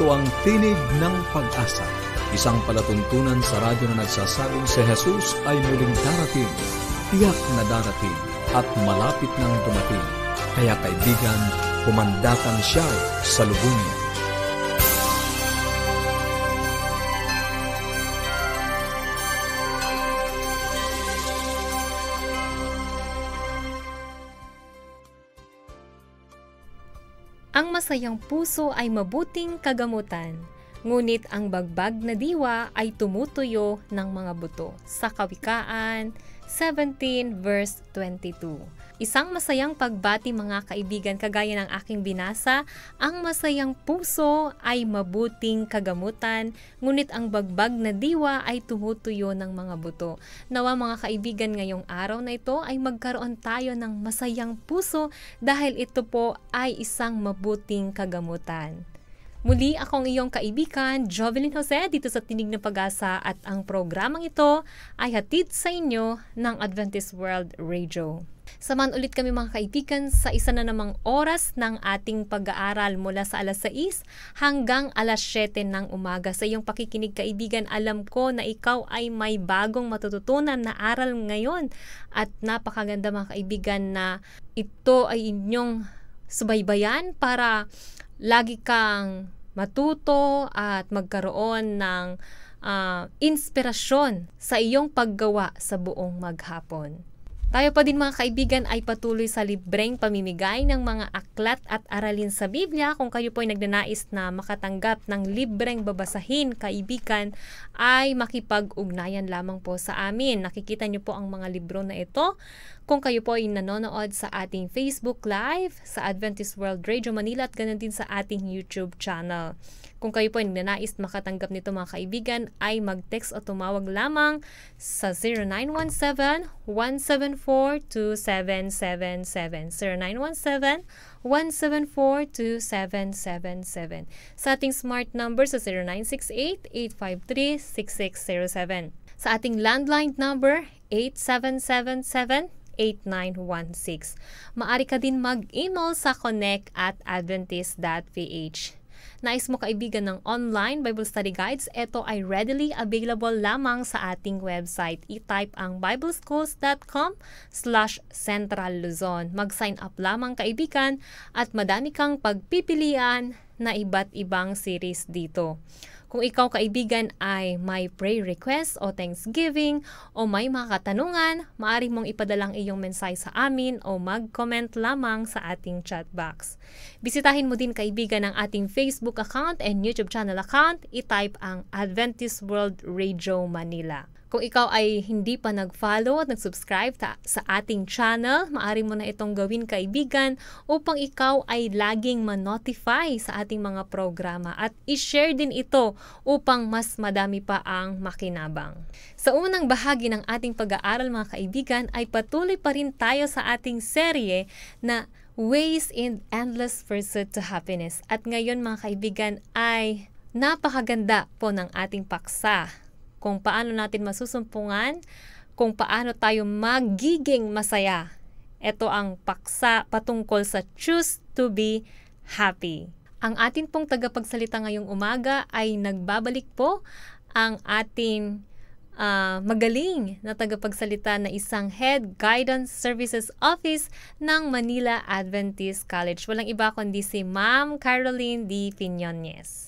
Ito ang Tinig ng Pag-asa, isang palatuntunan sa radyo na nagsasabing si Jesus ay muling darating, tiyak na darating at malapit nang dumating. Kaya kaibigan, kumandatan siya sa lubungin. Ang masayang puso ay mabuting kagamutan, ngunit ang bagbag na diwa ay tumutuyo ng mga buto. Sa Kawikaan 17 verse 22. Isang masayang pagbati mga kaibigan, kagaya ng aking binasa, ang masayang puso ay mabuting kagamutan, ngunit ang bagbag na diwa ay tumutuyo ng mga buto. Nawa mga kaibigan, ngayong araw na ito ay magkaroon tayo ng masayang puso dahil ito po ay isang mabuting kagamutan. Muli akong iyong kaibigan, Jovelyn Jose, dito sa Tinig ng Pag-asa, at ang programang ito ay hatid sa inyo ng Adventist World Radio. Samahan ulit kami mga kaibigan sa isa na namang oras ng ating pag-aaral mula sa alas 6 hanggang alas 7 ng umaga. Sa iyong pakikinig kaibigan, alam ko na ikaw ay may bagong matututunan na aral ngayon at napakaganda mga kaibigan na ito ay inyong subaybayan para lagi kang matuto at magkaroon ng inspirasyon sa iyong paggawa sa buong maghapon. Tayo pa din mga kaibigan ay patuloy sa libreng pamimigay ng mga aklat at aralin sa Biblia. Kung kayo po ay nagnanais na makatanggap ng libreng babasahin, kaibigan, ay makipag-ugnayan lamang po sa amin. Nakikita niyo po ang mga libro na ito kung kayo po ay nanonood sa ating Facebook Live, sa Adventist World Radio Manila, at ganoon din sa ating YouTube channel. Kung kayo po ay nagnanais makatanggap nito mga kaibigan, ay mag-text o tumawag lamang sa 0917-174-2777. 0917-174-2777. Sa ating smart number sa 0968-853-6607. Sa ating landline number 8777-8916. Maaari ka din mag-email sa connect@adventist.ph. Nais mo kaibigan ng online Bible Study Guides, ito ay readily available lamang sa ating website. I-type ang bibleschools.com/Central Luzon. Mag-sign up lamang kaibigan at madami kang pagpipilian na iba't ibang series dito. Kung ikaw kaibigan ay may prayer request o thanksgiving o may mga katanungan, maaari mong ipadalang iyong mensahe sa amin o mag-comment lamang sa ating chat box. Bisitahin mo din kaibigan ang ating Facebook account and YouTube channel account. I-type ang Adventist World Radio Manila. Kung ikaw ay hindi pa nag-follow at nag-subscribe sa ating channel, maaari mo na itong gawin kaibigan upang ikaw ay laging ma-notify sa ating mga programa at i-share din ito upang mas madami pa ang makinabang. Sa unang bahagi ng ating pag-aaral mga kaibigan ay patuloy pa rin tayo sa ating serye na Ways in Endless Pursuit to Happiness. At ngayon mga kaibigan ay napakaganda po ng ating paksa kung paano natin masusumpungan, kung paano tayo magiging masaya. Ito ang paksa patungkol sa Choose to be Happy. Ang atin pong tagapagsalita ngayong umaga ay nagbabalik po ang ating magaling na tagapagsalita na isang Head Guidance Services Office ng Manila Adventist College. Walang iba kundi si Ma'am Caroline D. Piñones.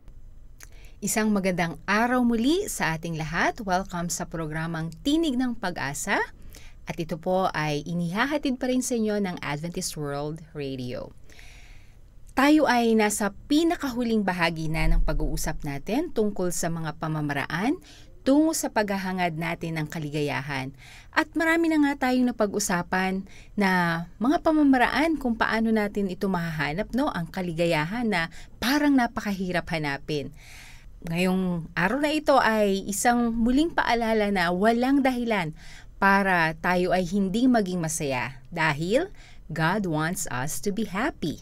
Isang magandang araw muli sa ating lahat. Welcome sa programang Tinig ng Pag-asa. At ito po ay inihahatid pa rin sa inyo ng Adventist World Radio. Tayo ay nasa pinakahuling bahagi na ng pag-uusap natin tungkol sa mga pamamaraan tungo sa paghahangad natin ng kaligayahan. At marami na nga tayong napag-usapan na mga pamamaraan kung paano natin ito mahahanap, no? Ang kaligayahan na parang napakahirap hanapin. Ngayong araw na ito ay isang muling paalala na walang dahilan para tayo ay hindi maging masaya dahil God wants us to be happy.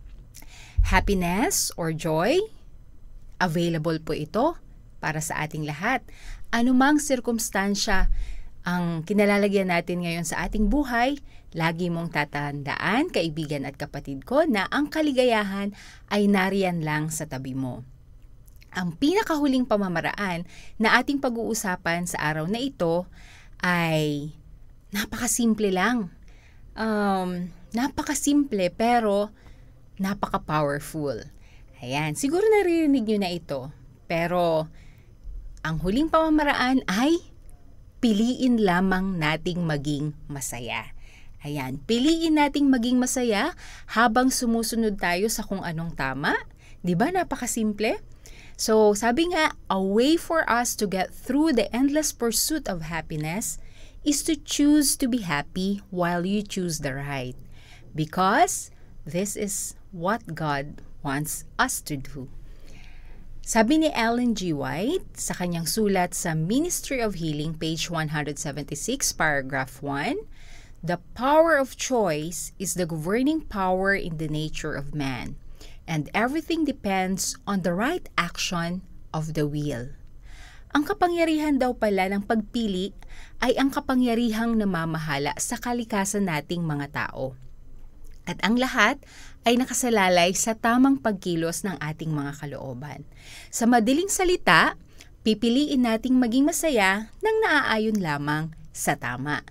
Happiness or joy, available po ito para sa ating lahat. Anumang sirkumstansya ang kinalalagyan natin ngayon sa ating buhay, lagi mong tatandaan, kaibigan at kapatid ko, na ang kaligayahan ay nariyan lang sa tabi mo. Ang pinakahuling pamamaraan na ating pag-uusapan sa araw na ito ay napakasimple lang. Napakasimple pero napaka-powerful. Ayan, siguro naririnig nyo na ito. Pero ang huling pamamaraan ay piliin lamang nating maging masaya. Ayan, piliin nating maging masaya habang sumusunod tayo sa kung anong tama. Diba napakasimple? So, sabi nga, a way for us to get through the endless pursuit of happiness is to choose to be happy while you choose the right. Because this is what God wants us to do. Sabi ni Ellen G. White sa kanyang sulat sa Ministry of Healing, page 176, paragraph 1, the power of choice is the governing power in the nature of man, and everything depends on the right action of the will. Ang kapangyarihan daw pala ng pagpili ay ang kapangyarihang namamahala sa kalikasan nating mga tao. At ang lahat ay nakasalalay sa tamang pagkilos ng ating mga kalooban. Sa madaling salita, pipiliin nating maging masaya nang naaayon lamang sa tama.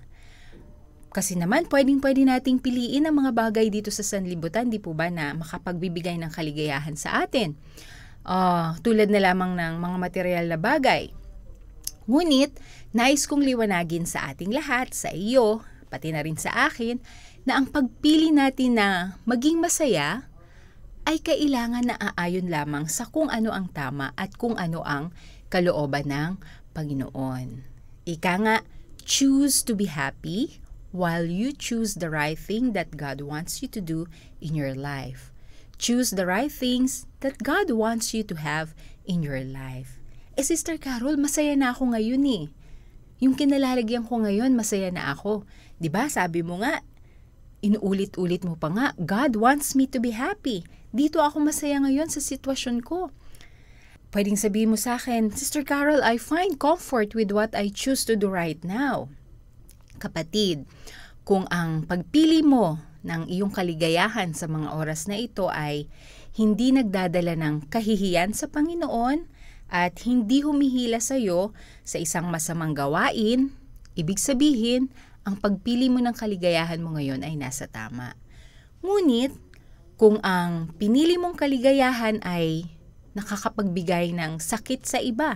Kasi naman, pwedeng-pwede nating piliin ang mga bagay dito sa sanlibutan, di po ba, na makapagbibigay ng kaligayahan sa atin. Tulad na lamang ng mga material na bagay. Ngunit, nais kong liwanagin sa ating lahat, sa iyo, pati na rin sa akin, na ang pagpili natin na maging masaya ay kailangan na aayon lamang sa kung ano ang tama at kung ano ang kalooban ng Panginoon. Ika nga, choose to be happy while you choose the right thing that God wants you to do in your life. Choose the right things that God wants you to have in your life. Sister Carol, masaya na ako ngayon eh. Yung kinalalagyan ko ngayon, masaya na ako. Diba, sabi mo nga, inuulit-ulit mo pa nga, God wants me to be happy. Dito ako masaya ngayon sa sitwasyon ko. Pwedeng sabihin mo sa akin, Sister Carol, I find comfort with what I choose to do right now. Kapatid, kung ang pagpili mo ng iyong kaligayahan sa mga oras na ito ay hindi nagdadala ng kahihiyan sa Panginoon at hindi humihila sa iyo sa isang masamang gawain, ibig sabihin, ang pagpili mo ng kaligayahan mo ngayon ay nasa tama. Ngunit, kung ang pinili mong kaligayahan ay nakakapagbigay ng sakit sa iba,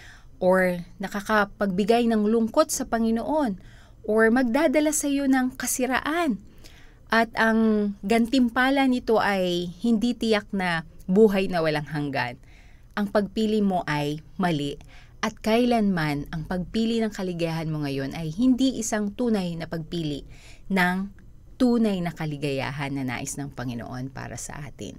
or nakakapagbigay ng lungkot sa Panginoon, or magdadala sa iyo ng kasiraan, at ang gantimpala nito ay hindi tiyak na buhay na walang hanggan, ang pagpili mo ay mali. At kailanman ang pagpili ng kaligayahan mo ngayon ay hindi isang tunay na pagpili ng tunay na kaligayahan na nais ng Panginoon para sa atin.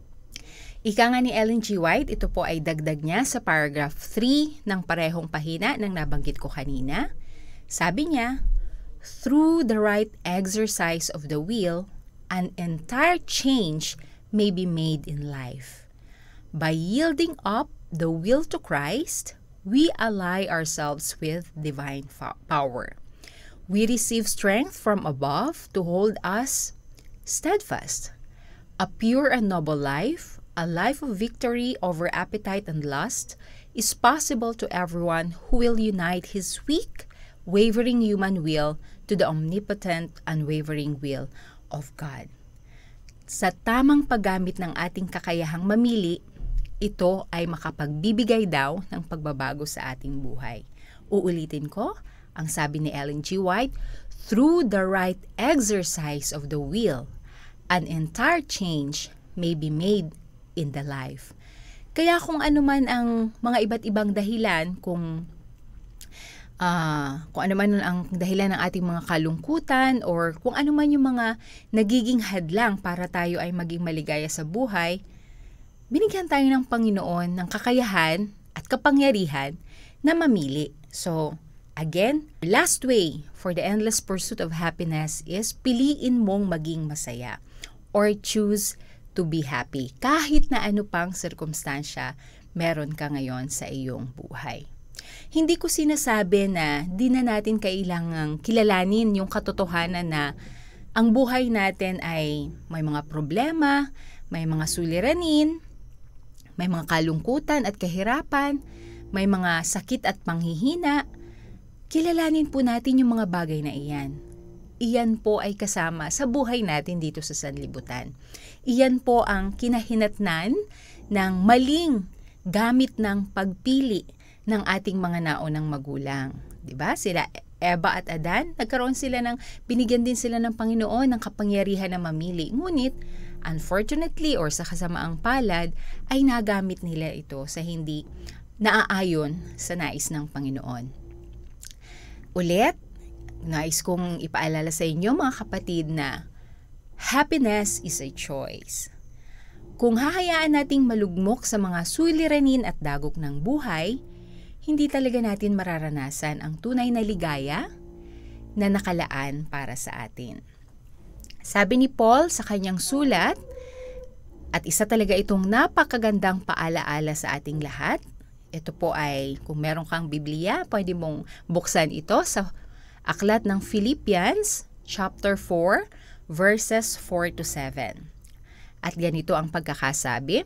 Ika nga ni Ellen G. White, ito po ay dagdag niya sa paragraph 3 ng parehong pahina ng nabanggit ko kanina. Sabi niya, through the right exercise of the will, an entire change may be made in life. By yielding up the will to Christ, we ally ourselves with divine power. We receive strength from above to hold us steadfast. A pure and noble life, a life of victory over appetite and lust, is possible to everyone who will unite his weak, wavering human will to the omnipotent, unwavering will of God. Sa tamang paggamit ng ating kakayahang mamili, ito ay makapagbibigay daw ng pagbabago sa ating buhay. Uulitin ko, ang sabi ni Ellen G. White, through the right exercise of the will, an entire change may be made in the life. Kaya kung ano man ang mga iba't ibang dahilan, kung ano man ang dahilan ng ating mga kalungkutan, or kung ano man yung mga nagiging hadlang para tayo ay maging maligaya sa buhay, binigyan tayo ng Panginoon ng kakayahan at kapangyarihan na mamili. So, again, last way for the endless pursuit of happiness is piliin mong maging masaya or choose to be happy. Kahit na ano pang sirkumstansya meron ka ngayon sa iyong buhay. Hindi ko sinasabi na di na natin kailangang kilalanin yung katotohanan na ang buhay natin ay may mga problema, may mga suliranin, may mga kalungkutan at kahirapan, may mga sakit at panghihina, kilalanin po natin yung mga bagay na iyan. Iyan po ay kasama sa buhay natin dito sa sanlibutan. Iyan po ang kinahinatnan ng maling gamit ng pagpili ng ating mga naunang magulang. 'Di ba? Sila Eva at Adan, binigyan din sila ng Panginoon ng kapangyarihan na mamili. Ngunit, unfortunately or sa kasamaang palad, ay nagamit nila ito sa hindi naaayon sa nais ng Panginoon. Ulit, nais kong ipaalala sa inyo mga kapatid na happiness is a choice. Kung hahayaan nating malugmok sa mga suliranin at dagok ng buhay, hindi talaga natin mararanasan ang tunay na ligaya na nakalaan para sa atin. Sabi ni Paul sa kanyang sulat, at isa talaga itong napakagandang paalaala sa ating lahat. Ito po ay, kung meron kang Biblia, pwede mong buksan ito sa aklat ng Philippians, chapter 4, verses 4-7. At ganito ang pagkakasabi,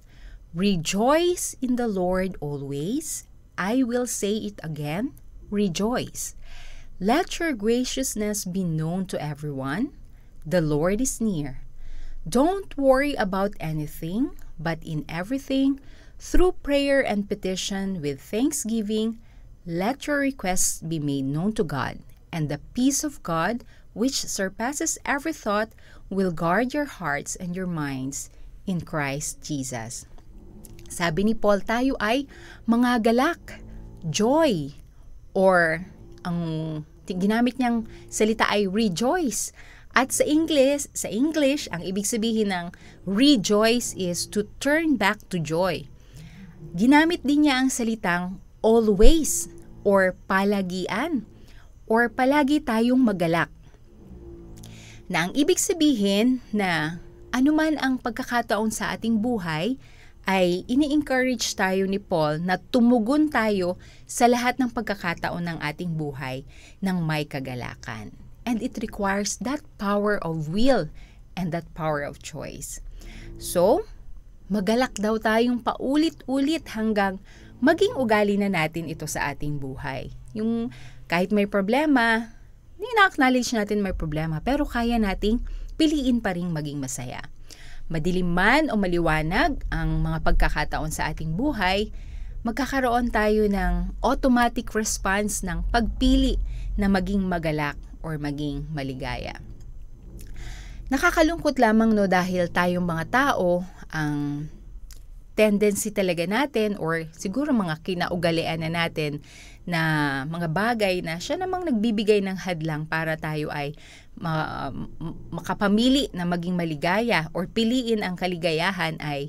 "Rejoice in the Lord always. I will say it again, rejoice. Let your graciousness be known to everyone. The Lord is near. Don't worry about anything, but in everything, through prayer and petition with thanksgiving, let your requests be made known to God, and the peace of God, which surpasses every thought, will guard your hearts and your minds in Christ Jesus." Sabi ni Paul, tayo ay mga galak, joy, or ang ginamit niyang salita ay rejoice. At sa English, ang ibig sabihin ng rejoice is to turn back to joy. Ginamit din niya ang salitang always or palagian or palagi tayong magalak. Na ang ibig sabihin na anuman ang pagkakataon sa ating buhay, ay ini-encourage tayo ni Paul na tumugon tayo sa lahat ng pagkakataon ng ating buhay ng may kagalakan. And it requires that power of will and that power of choice. So, magalak daw tayong paulit-ulit hanggang maging ugali na natin ito sa ating buhay. Yung kahit may problema, ina-acknowledge natin may problema, pero kaya nating piliin pa rin maging masaya. Madilim man o maliwanag ang mga pagkakataon sa ating buhay, magkakaroon tayo ng automatic response ng pagpili na maging magalak or maging maligaya. Nakakalungkot lamang dahil tayong mga tao, ang tendency talaga natin or siguro mga kinaugalian na natin na mga bagay na siya namang nagbibigay ng hadlang para tayo ay makapamili na maging maligaya or piliin ang kaligayahan ay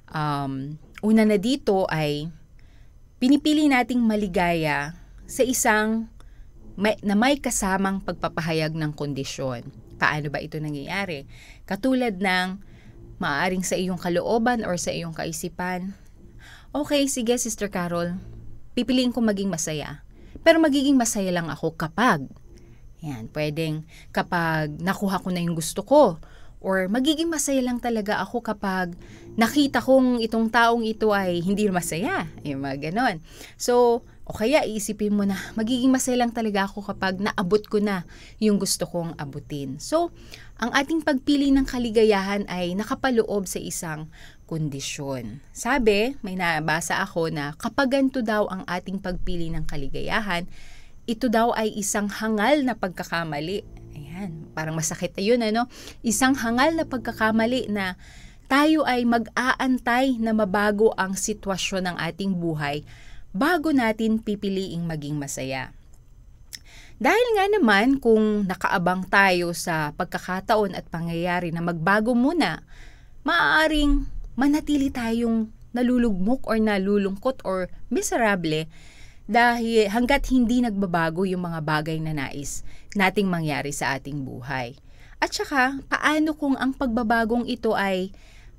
una na dito ay pinipili nating maligaya sa isang na may kasamang pagpapahayag ng kondisyon. Paano ba ito nangyayari? Katulad ng maaaring sa iyong kalooban or sa iyong kaisipan, okay, sige Sister Carol, pipiliin ko maging masaya. Pero magiging masaya lang ako kapag, pwedeng kapag nakuha ko na yung gusto ko. Or magiging masaya lang talaga ako kapag nakita kong itong taong ito ay hindi masaya. Yung mga ganon. So, o kaya iisipin mo na magiging masaya lang talaga ako kapag naabot ko na yung gusto kong abutin. So, ang ating pagpili ng kaligayahan ay nakapaloob sa isang kondisyon. Sabi, may nabasa ako na kapag ganito daw ang ating pagpili ng kaligayahan, ito daw ay isang hangal na pagkakamali. Ayan, parang masakit na yun, ano? Isang hangal na pagkakamali na tayo ay mag-aantay na mabago ang sitwasyon ng ating buhay bago natin pipiliing maging masaya. Dahil nga naman kung nakaabang tayo sa pagkakataon at pangyayari na magbago muna, maaaring manatili tayong nalulugmok or nalulungkot or miserable dahil hanggat hindi nagbabago yung mga bagay na nais nating mangyari sa ating buhay. At saka, paano kung ang pagbabagong ito ay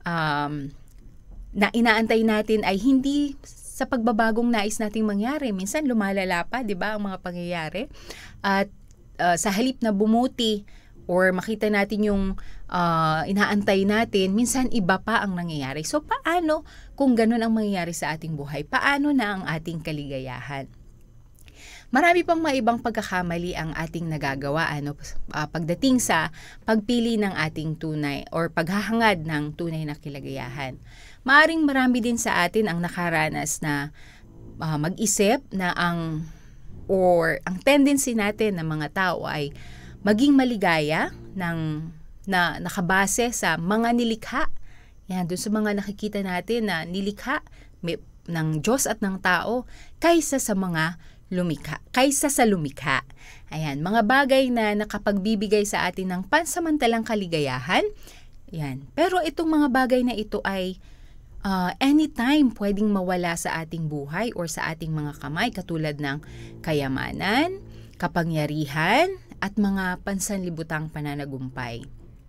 na inaantay natin ay hindi sa pagbabagong nais nating mangyari? Minsan lumalala pa, 'di ba, ang mga pangyayari? At sa halip na bumuti or makita natin yung inaantay natin, minsan iba pa ang nangyayari. So paano kung ganun ang mangyayari sa ating buhay? Paano na ang ating kaligayahan? Marami pang maibang pagkakamali ang ating nagagawa pagdating sa pagpili ng ating tunay or paghahangad ng tunay na kaligayahan. Maaring marami din sa atin ang nakaranas na mag-isip na ang tendency natin ng mga tao ay maging maligaya na nakabase sa mga nilikha. Yan, doon sa mga nakikita natin na nilikha ng Diyos at ng tao kaysa sa lumikha. Ayan, mga bagay na nakapagbibigay sa atin ng pansamantalang kaligayahan. Yan. Pero itong mga bagay na ito ay anytime pwedeng mawala sa ating buhay or sa ating mga kamay, katulad ng kayamanan, kapangyarihan, at mga pansanlibutang pananagumpay.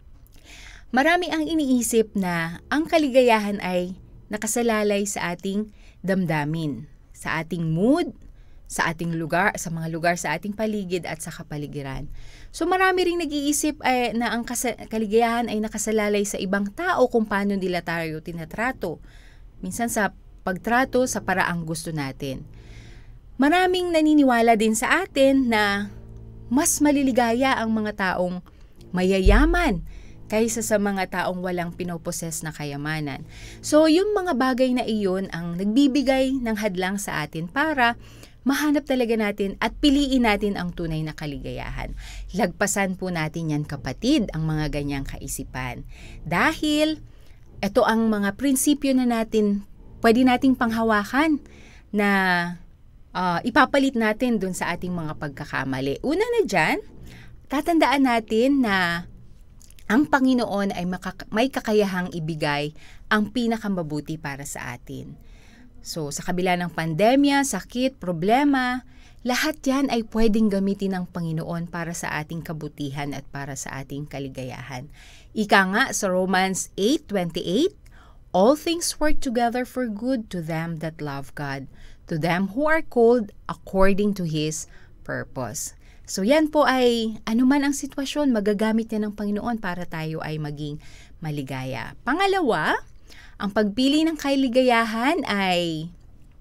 Marami ang iniisip na ang kaligayahan ay nakasalalay sa ating damdamin, sa ating mood, sa ating lugar, sa mga lugar sa ating paligid at sa kapaligiran. So marami ring nag-iisip na ang kaligayahan ay nakasalalay sa ibang tao kung paano nila tayo tinatrato. Minsan sa pagtrato sa paraang gusto natin. Maraming naniniwala din sa atin na mas maliligaya ang mga taong mayayaman kaysa sa mga taong walang pinoposes na kayamanan. So yung mga bagay na iyon ang nagbibigay ng hadlang sa atin para mahanap talaga natin at piliin natin ang tunay na kaligayahan. Lagpasan po natin yan, kapatid, ang mga ganyang kaisipan. Dahil ito ang mga prinsipyo na pwede nating panghawakan na ipapalit natin dun sa ating mga pagkakamali. Una na dyan, tatandaan natin na ang Panginoon ay may kakayahang ibigay ang pinakamabuti para sa atin. So, sa kabila ng pandemya, sakit, problema, lahat yan ay pwedeng gamitin ng Panginoon para sa ating kabutihan at para sa ating kaligayahan. Ika nga sa Romans 8:28, all things work together for good to them that love God, to them who are called according to His purpose. So yan po ay anuman ang sitwasyon, magagamit yan ng Panginoon para tayo ay maging maligaya. Pangalawa, ang pagpili ng kaligayahan ay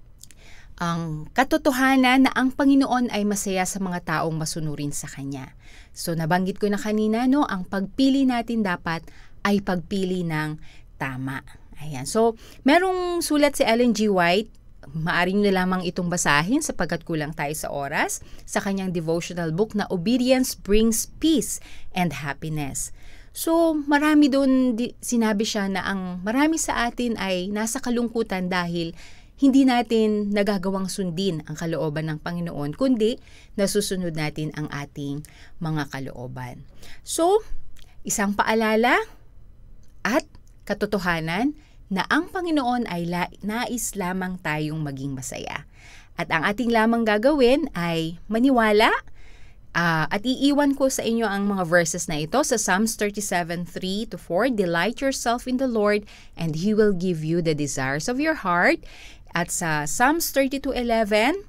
ang katotohanan na ang Panginoon ay masaya sa mga taong masunurin sa Kanya. So nabanggit ko na kanina, ang pagpili natin dapat ay pagpili ng tama. Ayan. So merong sulat si Ellen G. White, maaari nyo lamang itong basahin sapagkat kulang tayo sa oras, sa kanyang devotional book na Obedience Brings Peace and Happiness. So, marami doon sinabi siya na ang marami sa atin ay nasa kalungkutan dahil hindi natin nagagawang sundin ang kalooban ng Panginoon, kundi nasusunod natin ang ating mga kalooban. So, isang paalala at katotohanan na ang Panginoon ay nais lamang tayong maging masaya. At ang ating lamang gagawin ay maniwala at iiwan ko sa inyo ang mga verses na ito sa Psalms 37:3-4. Delight yourself in the Lord and He will give you the desires of your heart. At sa Psalms 32:11,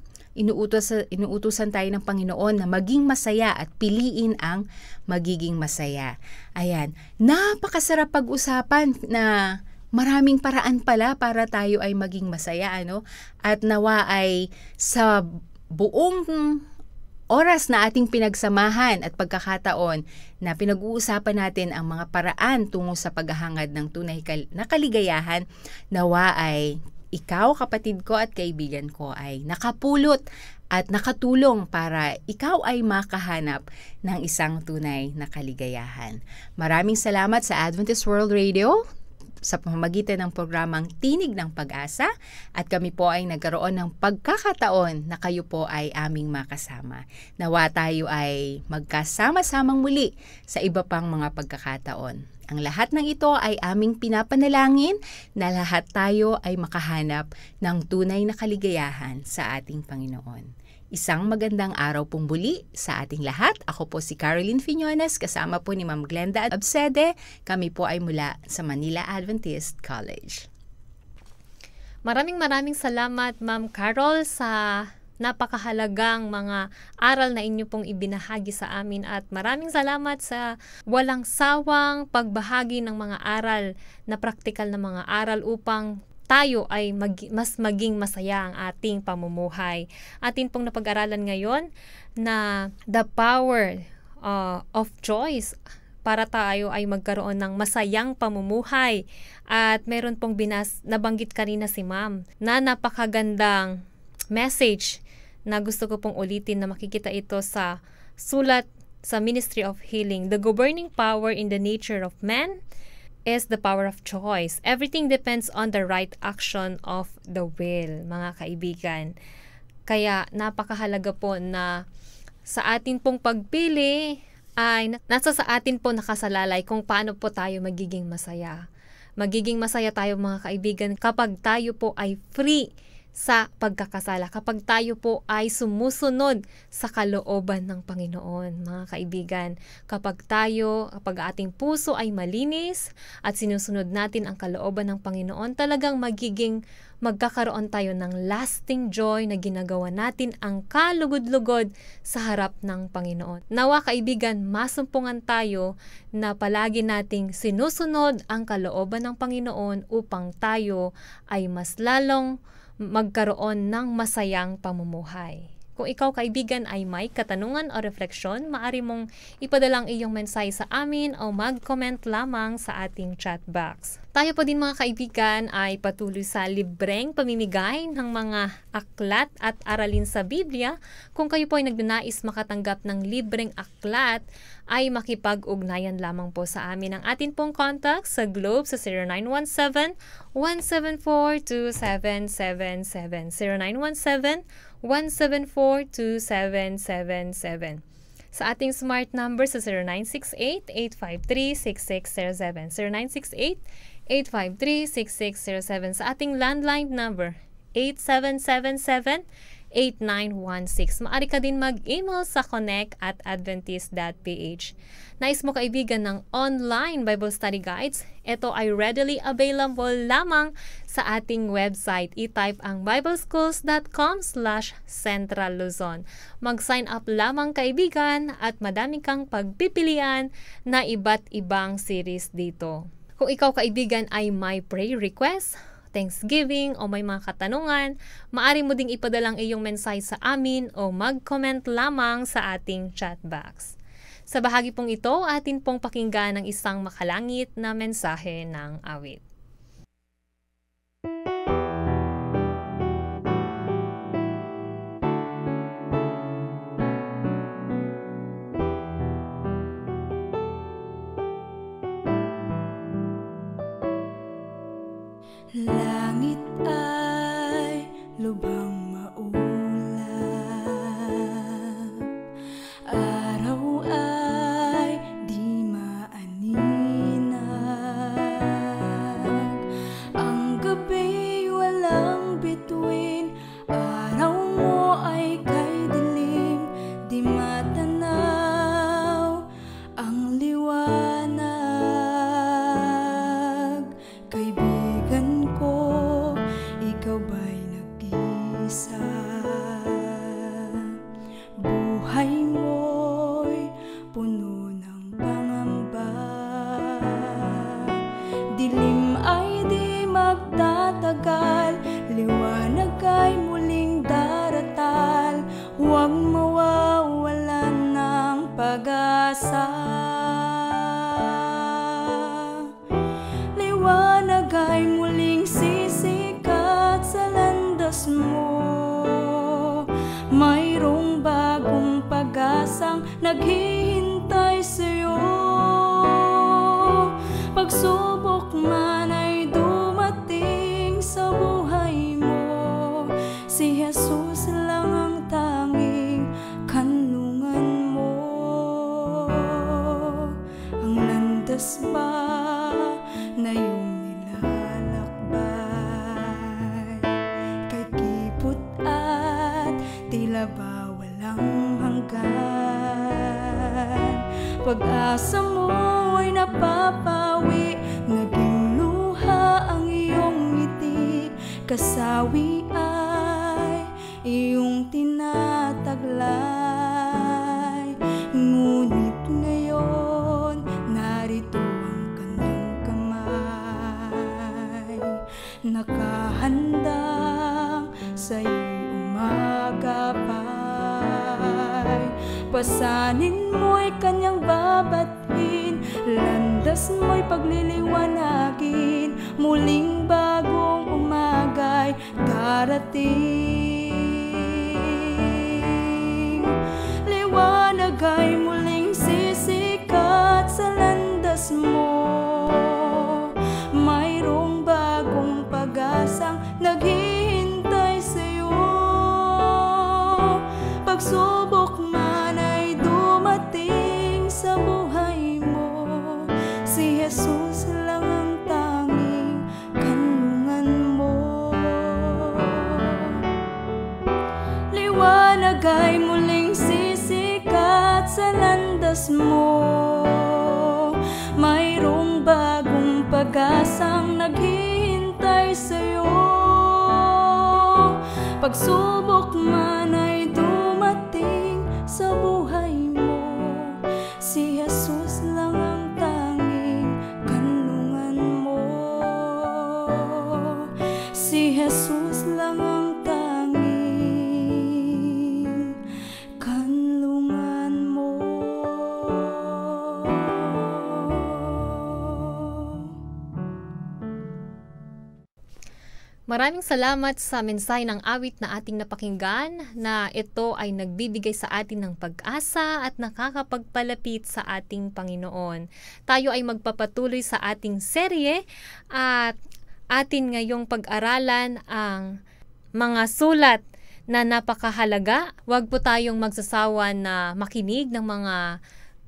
inuutusan tayo ng Panginoon na maging masaya at piliin ang magiging masaya. Ayan, napakasarap pag-usapan na maraming paraan pala para tayo ay maging masaya, At nawa ay sa buong oras na ating pinagsamahan at pagkakataon na pinag-uusapan natin ang mga paraan tungo sa paghahangad ng tunay na kaligayahan, nawa ay ikaw, kapatid ko at kaibigan ko, ay nakapulot at nakatulong para ikaw ay makahanap ng isang tunay na kaligayahan. Maraming salamat sa Adventist World Radio sa pamamagitan ng programang Tinig ng Pag-asa, at kami po ay nagkaroon ng pagkakataon na kayo po ay aming makasama. Nawa tayo ay magkasama-samang muli sa iba pang mga pagkakataon. Ang lahat ng ito ay aming pinapanalangin na lahat tayo ay makahanap ng tunay na kaligayahan sa ating Panginoon. Isang magandang araw pong muli sa ating lahat. Ako po si Caroline Fiñones, kasama po ni Ma'am Glenda Absede. Kami po ay mula sa Manila Adventist College. Maraming salamat, Ma'am Carol, sa napakahalagang mga aral na inyo pong ibinahagi sa amin at maraming salamat sa walang sawang pagbahagi ng mga aral na praktikal na mga aral upang tayo ay mas maging masaya ang ating pamumuhay. Atin pong napag-aralan ngayon na the power of choice para tayo ay magkaroon ng masayang pamumuhay. At meron pong nabanggit kanina si Ma'am na napakagandang message na gusto ko pong ulitin na makikita ito sa sulat sa Ministry of Healing. The governing power in the nature of man is the power of choice. Everything depends on the right action of the will, mga kaibigan. Kaya napakahalaga po na sa atin pong pagpili ay nasa sa atin po nakasalalay kung paano po tayo magiging masaya. Magiging masaya tayo mga kaibigan kapag tayo po ay free sa pagkakasala, kapag tayo po ay sumusunod sa kalooban ng Panginoon, mga kaibigan. Kapag ating puso ay malinis at sinusunod natin ang kalooban ng Panginoon, talagang magkakaroon tayo ng lasting joy na ginagawa natin ang kalugod-lugod sa harap ng Panginoon. Nawa kaibigan, masumpungan tayo na palagi nating sinusunod ang kalooban ng Panginoon upang tayo ay mas lalong magkaroon ng masayang pamumuhay. Kung ikaw kaibigan ay may katanungan o refleksyon, maaari mong ipadala ang iyong mensahe sa amin o mag-comment lamang sa ating chat box. Tayo po din mga kaibigan ay patuloy sa libreng pamimigay ng mga aklat at aralin sa Biblia. Kung kayo po ay nagnanais makatanggap ng libreng aklat, ay makipag-ugnayan lamang po sa amin. Ang atin pong contact sa Globe sa 0917-174-2777. 0917-174-2777. Sa ating smart number sa 0968-853-6607. 0968-853-6607. Sa ating landline number 8777-8916. Maaari ka din mag-email sa connect@adventist.ph. Nais mo kaibigan ng online Bible study guides? Ito ay readily available lamang sa ating website. I-type ang bibleschools.com/Central Luzon. Mag-sign up lamang kaibigan at madami kang pagpipilian na iba't ibang series dito. Kung ikaw kaibigan ay may prayer request, Thanksgiving o may mga katanungan, maaari mo ding ipadalang iyong mensahe sa amin o mag-comment lamang sa ating chat box. Sa bahagi pong ito, atin pong pakinggan ang isang makalangit na mensahe ng awit. Langit ay lubhang maulap, araw ay di maaninag, ang gabi walang bituin, araw mo ay kay dilim, di matanaw ang liwanag. Kaibigan ko, ikaw ba'y nag-iisa? Buhay mo'y puno ng pangamba, dilim ay di magtatagal, liwanag ay muling daratal, huwag mawawalan ng pag-asa. Liwanag ay muling sisikat sa landas mo, mayroong bagong pag-asang naghihintay sa'yo. Pagsubok man ay dumating sa buhay mo, si Jesus lang ang tanging kanlungan mo. Ang landas ba na iyong nilalakbay, kay kipot at tila ba walang hanggan, pag-asa mo ay napapawi, naging luha ang iyong ngiti, kasawi ay iyong tinataglay. Ngunit ngayon, narito ang kanyang kamay, nakahandang sa'yo'y umagapay. Pasanin mo'y kanyang babatin, landas mo'y pagliliwanagin. Muling bagong umagay darating. Liwanag ay muling sisikat sa landas mo. Mayroong bagong pag-asang naghihintay sa'yo. Pagsubok man ay dumating sa buhay mo, si Jesus lang ang tanging kanlungan mo. Liwanag ay muling sisikat sa landas mo. Mayroong bagong pag-asang naghihintay sa'yo. Pagsubok man ay dumating sa buhay mo, si Jesus lang ang tanging kanlungan mo. Si Jesus lang ang tanging kanlungan mo. Maraming salamat sa mensahe ng awit na ating napakinggan, na ito ay nagbibigay sa atin ng pag-asa at nakakapagpalapit sa ating Panginoon. Tayo ay magpapatuloy sa ating serye at atin ngayong pag-aralan ang mga sulat na napakahalaga. Huwag po tayong magsasawa na makinig ng mga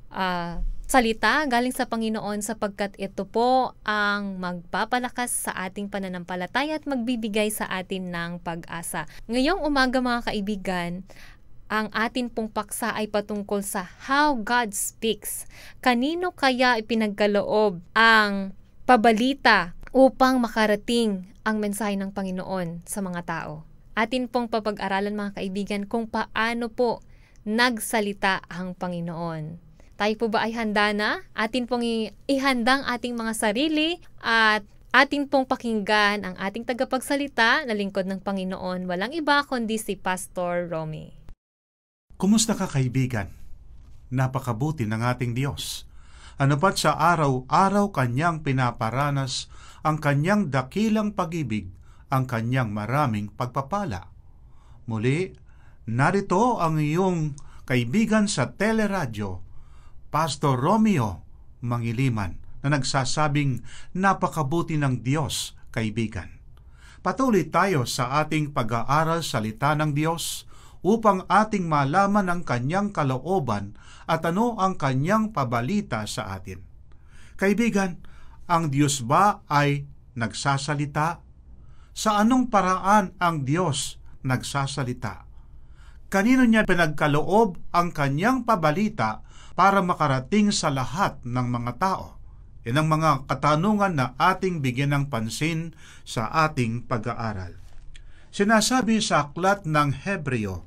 salita galing sa Panginoon, sapagkat ito po ang magpapalakas sa ating pananampalataya at magbibigay sa atin ng pag-asa. Ngayong umaga mga kaibigan, ang atin pong paksa ay patungkol sa How God Speaks. Kanino kaya ipinagkaloob ang pabalita upang makarating ang mensahe ng Panginoon sa mga tao? Atin pong papag-aralan mga kaibigan kung paano po nagsalita ang Panginoon. Tayo po ba ay handa na? Atin pong ihandang ating mga sarili at atin pong pakinggan ang ating tagapagsalita na lingkod ng Panginoon. Walang iba kundi si Pastor Romy. Kumusta ka kaibigan? Napakabuti ng ating Diyos. Ano pat sa araw-araw Kanyang pinaparanas ang Kanyang dakilang pag-ibig, ang Kanyang maraming pagpapala. Muli, narito ang iyong kaibigan sa teleradyo, Pastor Romeo Mangiliman, na nagsasabing napakabuti ng Diyos, kaibigan. Patuloy tayo sa ating pag-aaral salita ng Diyos upang ating malaman ang Kanyang kalooban at ano ang Kanyang pabalita sa atin. Kaibigan, ang Diyos ba ay nagsasalita? Sa anong paraan ang Diyos nagsasalita? Kanino niya pinagkaloob ang Kanyang pabalita para makarating sa lahat ng mga tao? Yan ang mga katanungan na ating bigyan ng pansin sa ating pag-aaral. Sinasabi sa aklat ng Hebreo,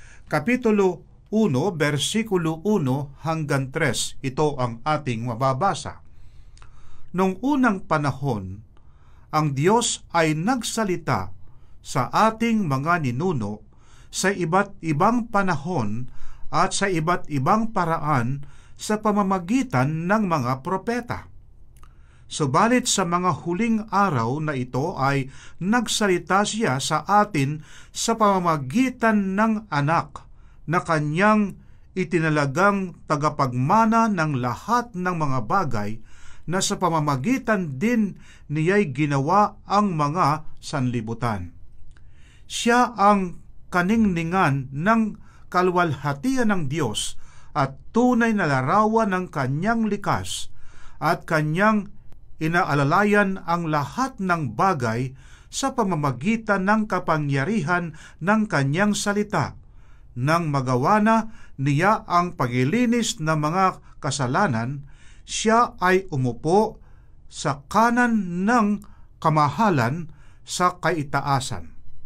Kapitulo 1, versikulo 1 hanggang 3, ito ang ating mababasa. Nung unang panahon, ang Diyos ay nagsalita sa ating mga ninuno sa iba't ibang panahon at sa iba't ibang paraan sa pamamagitan ng mga propeta. Subalit sa mga huling araw na ito ay nagsalita siya sa atin sa pamamagitan ng anak na Kanyang itinalagang tagapagmana ng lahat ng mga bagay, na sa pamamagitan din niya'y ginawa ang mga sanlibutan. Siya ang kaningningan ng kalwalhatian ng Diyos at tunay na larawan ng Kanyang likas, at Kanyang inaalalayan ang lahat ng bagay sa pamamagitan ng kapangyarihan ng Kanyang salita. Nang magawa na niya ang paglilinis ng mga kasalanan, siya ay umupo sa kanan ng kamahalan sa kaitaasan.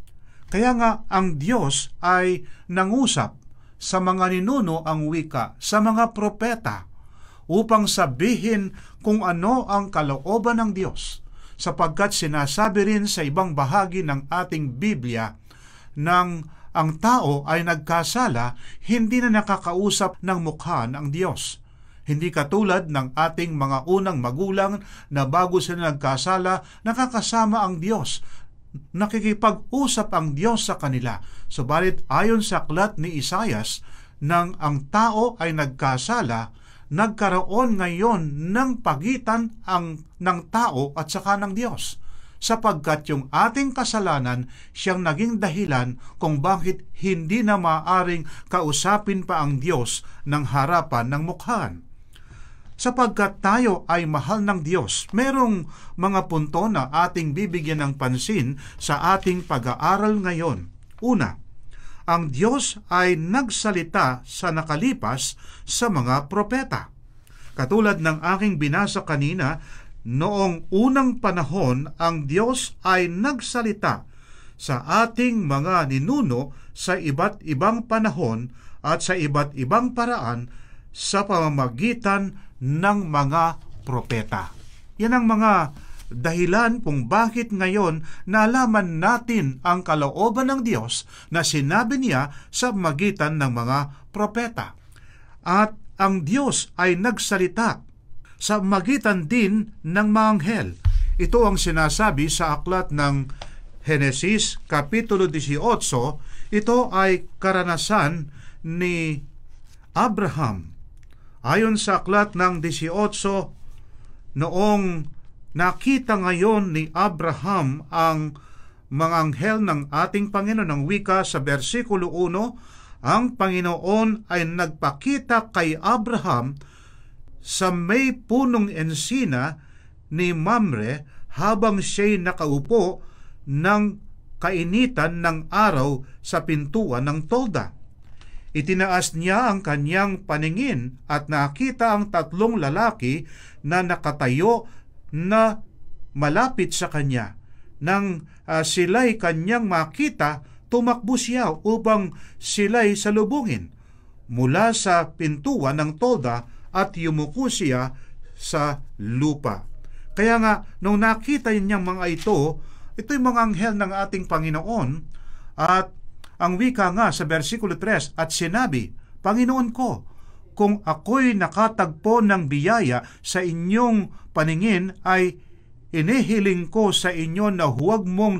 Kaya nga ang Diyos ay nangusap sa mga ninuno ang wika, sa mga propeta, upang sabihin kung ano ang kalooban ng Diyos, sapagkat sinasabi rin sa ibang bahagi ng ating Biblia nang ang tao ay nagkasala, hindi na nakakausap ng mukha ng Diyos. Hindi katulad ng ating mga unang magulang na bago sila nagkasala, nakakasama ang Diyos. Nakikipag-usap ang Diyos sa kanila. Subalit ayon sa aklat ni Isaias, nang ang tao ay nagkasala, nagkaroon ngayon ng pagitan ng tao at saka ng Diyos, sapagkat yung ating kasalanan siyang naging dahilan kung bakit hindi na maaring kausapin pa ang Diyos ng harapan ng mukhaan. Sapagkat tayo ay mahal ng Diyos, merong mga punto na ating bibigyan ng pansin sa ating pag-aaral ngayon. Una, ang Diyos ay nagsalita sa nakalipas sa mga propeta. Katulad ng aking binasa kanina, noong unang panahon, ang Diyos ay nagsalita sa ating mga ninuno sa iba't ibang panahon at sa iba't ibang paraan sa pamamagitan ng mga propeta. Yan ang mga dahilan kung bakit ngayon nalaman natin ang kalooban ng Diyos na sinabi niya sa magitan ng mga propeta. At ang Diyos ay nagsalita sa magitan din ng mga anghel. Ito ang sinasabi sa aklat ng Henesis, Kapitulo 18. Ito ay karanasan ni Abraham. Ayon sa aklat ng 18, noong nakita ngayon ni Abraham ang mga anghel ng ating Panginoon, ng wika sa versikulo 1, ang Panginoon ay nagpakita kay Abraham sa may punong ensina ni Mamre habang siya'y nakaupo ng kainitan ng araw sa pintuan ng tolda. Itinaas niya ang kanyang paningin at nakita ang 3 lalaki na nakatayo na malapit sa kanya. Nang sila'y kanyang makita, tumakbo siya upang sila'y salubungin mula sa pintuan ng tolda at yumuko siya sa lupa. Kaya nga, nung nakita niyang mga ito'y mga anghel ng ating Panginoon, at ang wika nga sa versikulo 3, at sinabi, Panginoon ko, kung ako'y nakatagpo ng biyaya sa inyong paningin, ay inihiling ko sa inyo na huwag mong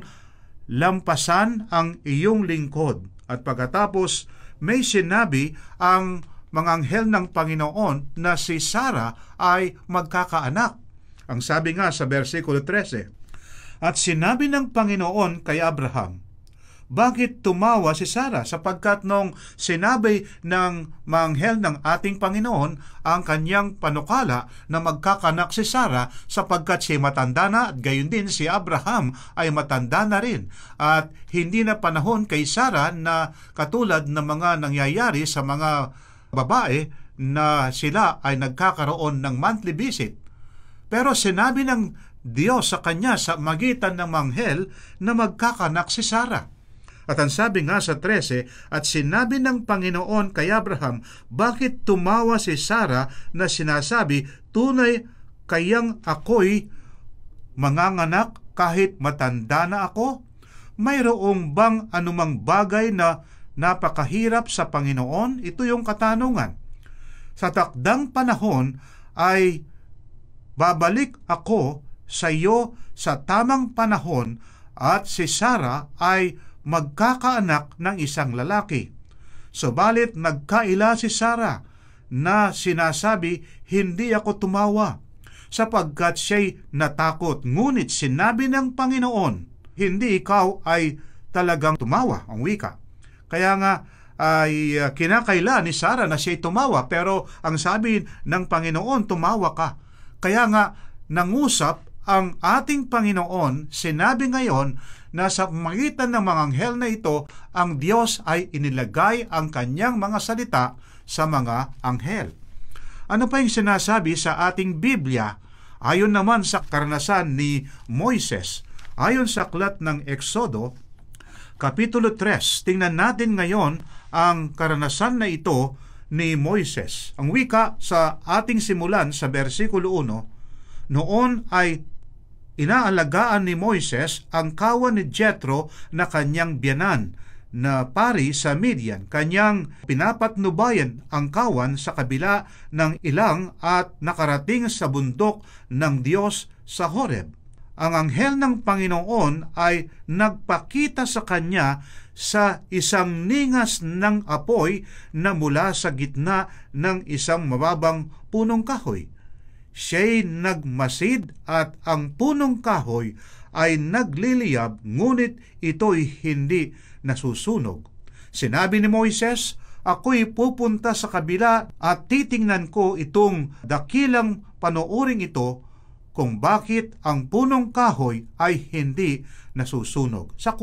lampasan ang iyong lingkod. At pagkatapos, may sinabi ang mga anghel ng Panginoon na si Sarah ay magkakaanak. Ang sabi nga sa versikulo 13, at sinabi ng Panginoon kay Abraham, bakit tumawa si Sarah? Sapagkat nung sinabi ng mga anghel ng ating Panginoon ang kanyang panukala na magkakanak si Sarah, sapagkat siya matanda na at gayon din si Abraham ay matanda na rin. At hindi na panahon kay Sarah na katulad ng mga nangyayari sa mga babae na sila ay nagkakaroon ng monthly visit. Pero sinabi ng Diyos sa kanya sa magitan ng manghel na magkakanak si Sarah. At ang sabi nga sa 13, at sinabi ng Panginoon kay Abraham, bakit tumawa si Sarah na sinasabi, tunay kayang ako'y manganganak kahit matanda na ako? Mayroong bang anumang bagay na napakahirap sa Panginoon? Ito yung katanungan. Sa takdang panahon ay babalik ako sa iyo sa tamang panahon at si Sarah ay magkakaanak ng isang lalaki. Subalit nagkaila si Sarah na sinasabi, hindi ako tumawa sapagkat siya'y natakot. Ngunit sinabi ng Panginoon, hindi ikaw ay talagang tumawa, ang wika. Kaya nga ay kinakaila ni Sarah na siya'y tumawa, pero ang sabi ng Panginoon, tumawa ka. Kaya nga nangusap ang ating Panginoon, sinabi ngayon na sa magitan ng mga anghel na ito, ang Diyos ay inilagay ang kanyang mga salita sa mga anghel. Ano pa yung sinasabi sa ating Biblia? Ayon naman sa karanasan ni Moises, ayon sa aklat ng Exodo, Kapitulo 3, tingnan natin ngayon ang karanasan na ito ni Moises. Ang wika sa ating simulan sa versikulo 1, noon ay inaalagaan ni Moises ang kawan ni Jethro na kanyang biyanan na pari sa Midian. Kanyang pinapatnubayan ang kawan sa kabila ng ilang at nakarating sa bundok ng Diyos sa Horeb. Ang anghel ng Panginoon ay nagpakita sa kanya sa isang ningas ng apoy na mula sa gitna ng isang mababang punong kahoy. Siya'y nagmasid at ang punong kahoy ay nagliliyab, ngunit ito'y hindi nasusunog. Sinabi ni Moises, ako'y pupunta sa kabila at titingnan ko itong dakilang panooring ito kung bakit ang punong kahoy ay hindi nasusunog. Sa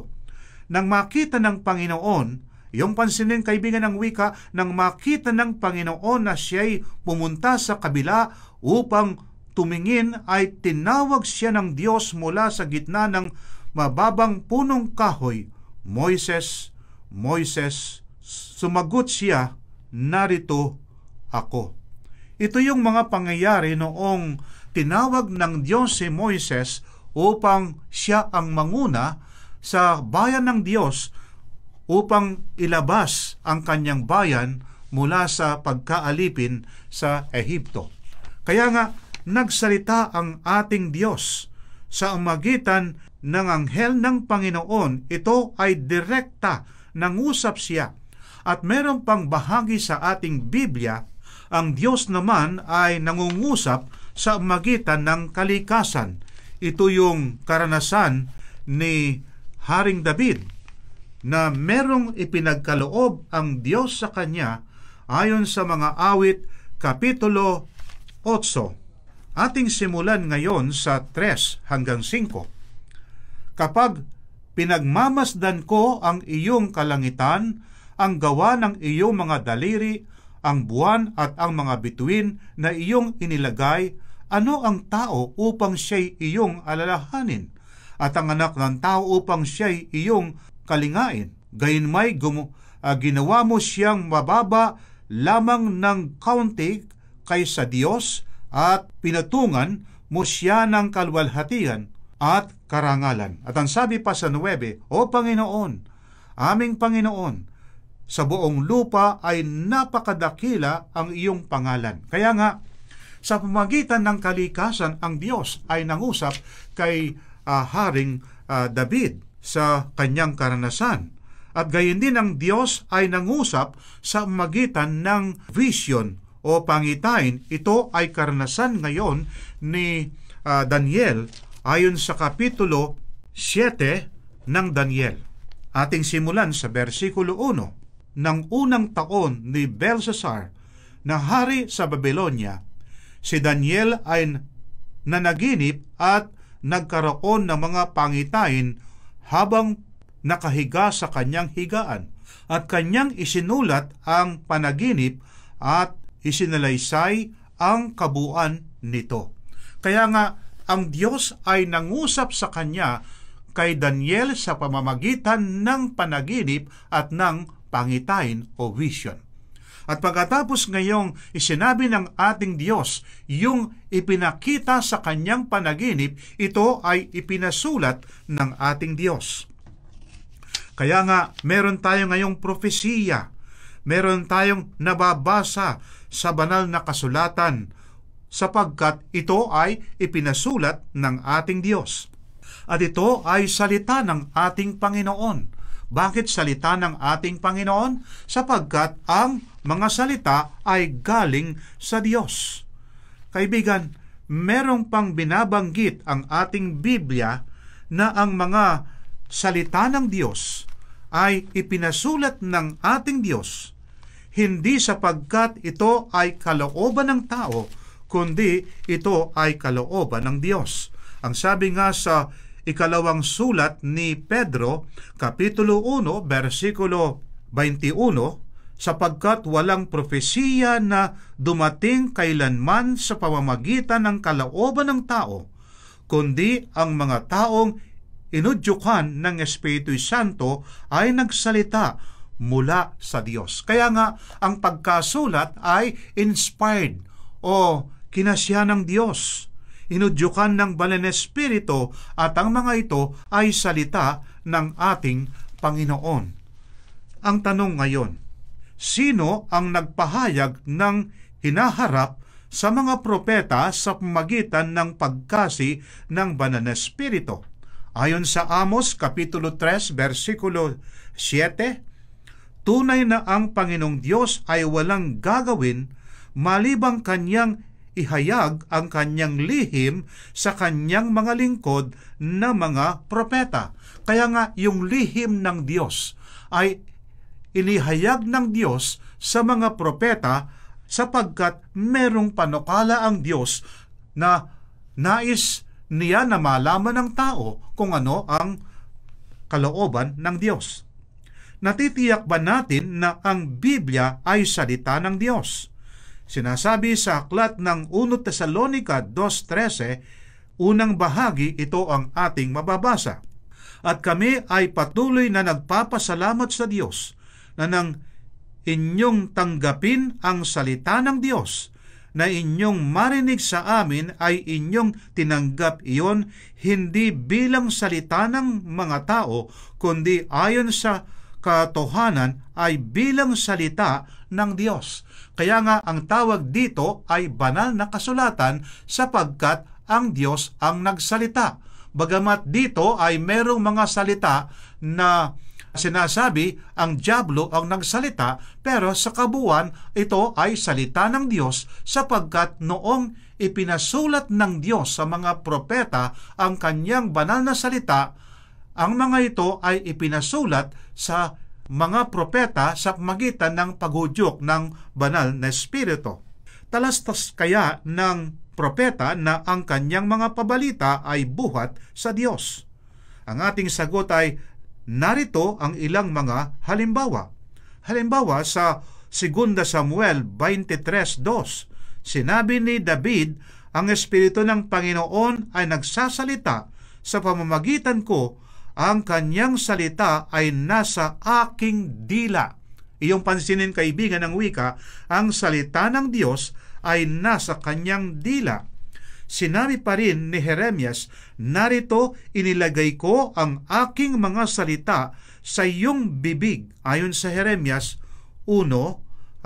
4, nang makita ng Panginoon, yung pansinin kaibigan ng wika, nang makita ng Panginoon na siya'y pumunta sa kabila upang tumingin, ay tinawag siya ng Diyos mula sa gitna ng mababang punong kahoy, Moises, Moises. Sumagot siya, narito ako. Ito yung mga pangyayari noong tinawag ng Diyos si Moises upang siya ang manguna sa bayan ng Diyos upang ilabas ang kanyang bayan mula sa pagkaalipin sa Ehipto. Kaya nga, nagsalita ang ating Diyos sa magitan ng anghel ng Panginoon. Ito ay direkta nangusap siya. At meron pang bahagi sa ating Biblia, ang Diyos naman ay nangungusap sa magitan ng kalikasan. Ito yung karanasan ni Haring David na merong ipinagkaloob ang Diyos sa kanya ayon sa mga awit kapitulo 8. Ating simulan ngayon sa 3 hanggang 5. Kapag pinagmamasdan ko ang iyong kalangitan, ang gawa ng iyong mga daliri, ang buwan at ang mga bituin na iyong inilagay, ano ang tao upang siya'y iyong alalahanin, at ang anak ng tao upang siya'y iyong kalingain? Gayunmay ginawa mo siyang mababa lamang ng kaunti kaysa Diyos, at pinatungan mo siya ng kaluwalhatian at karangalan. At ang sabi pa sa 9, O Panginoon, aming Panginoon, sa buong lupa ay napakadakila ang iyong pangalan. Kaya nga, sa pamagitan ng kalikasan, ang Diyos ay nangusap kay Haring David sa kanyang karanasan. At gayon din ang Diyos ay nangusap sa pamagitan ng vision o pangitain. Ito ay karanasan ngayon ni Daniel ayon sa kapitulo 7 ng Daniel. Ating simulan sa versikulo 1. Nang unang taon ni Belshazzar na hari sa Babylonia, si Daniel ay nanaginip at nagkaroon ng mga pangitain habang nakahiga sa kanyang higaan, at kanyang isinulat ang panaginip at isinalaysay ang kabuuan nito. Kaya nga, ang Diyos ay nangusap sa kanya kay Daniel sa pamamagitan ng panaginip at ng pangitain o vision. At pagkatapos ngayong isinabi ng ating Diyos yung ipinakita sa kanyang panaginip, ito ay ipinasulat ng ating Diyos. Kaya nga, meron tayo ngayong propesiya, meron tayong nababasa sa banal na kasulatan, sapagkat ito ay ipinasulat ng ating Diyos. At ito ay salita ng ating Panginoon. Bakit salita ng ating Panginoon? Sapagkat ang mga salita ay galing sa Diyos. Kaibigan, merong pang binabanggit ang ating Biblia na ang mga salita ng Diyos ay ipinasulat ng ating Diyos, hindi sapagkat ito ay kalooban ng tao, kundi ito ay kalooban ng Diyos. Ang sabi nga sa ikalawang sulat ni Pedro, kapitulo 1, versikulo 21, sapagkat walang propesiya na dumating kailanman sa pamamagitan ng kalooban ng tao, kundi ang mga taong inudyukan ng Espiritu Santo ay nagsalita mula sa Diyos. Kaya nga, ang pagkasulat ay inspired o kinasya ng Diyos. Inudyukan ng Banal na Espiritu at ang mga ito ay salita ng ating Panginoon. Ang tanong ngayon, sino ang nagpahayag ng hinaharap sa mga propeta sa pamagitan ng pagkasi ng Banal na Espiritu? Ayon sa Amos Kapitulo 3, versikulo 7, tunay na ang Panginoong Diyos ay walang gagawin malibang kanyang ihayag ang kanyang lihim sa kanyang mga lingkod na mga propeta. Kaya nga, yung lihim ng Diyos ay inihayag ng Diyos sa mga propeta sapagkat merong panukala ang Diyos na nais niya na malaman ng tao kung ano ang kalooban ng Diyos. Natitiyak ba natin na ang Biblia ay salita ng Diyos? Sinasabi sa aklat ng 1 Tesalonica 2:13, unang bahagi, ito ang ating mababasa. At kami ay patuloy na nagpapasalamat sa Diyos na nang inyong tanggapin ang salita ng Diyos na inyong marinig sa amin ay inyong tinanggap iyon hindi bilang salita ng mga tao kundi ayon sa katotohanan ay bilang salita ng Diyos. Kaya nga ang tawag dito ay banal na kasulatan sapagkat ang Diyos ang nagsalita. Bagamat dito ay merong mga salita na sinasabi ang dyablo ang nagsalita, pero sa kabuuan ito ay salita ng Diyos sapagkat noong ipinasulat ng Diyos sa mga propeta ang kanyang banal na salita, ang mga ito ay ipinasulat sa mga propeta sa pamagitan ng paghudyok ng banal na Espiritu. Talastas kaya ng propeta na ang kanyang mga pabalita ay buhat sa Diyos? Ang ating sagot ay narito ang ilang mga halimbawa. Halimbawa sa 2 Samuel 23:2, sinabi ni David, ang Espiritu ng Panginoon ay nagsasalita sa pamamagitan ko, ang kanyang salita ay nasa aking dila. Iyong pansinin, kaibigan ng wika, ang salita ng Diyos ay nasa kanyang dila. Sinabi pa rin ni Jeremias, narito inilagay ko ang aking mga salita sa iyong bibig, ayon sa Jeremias 1:9.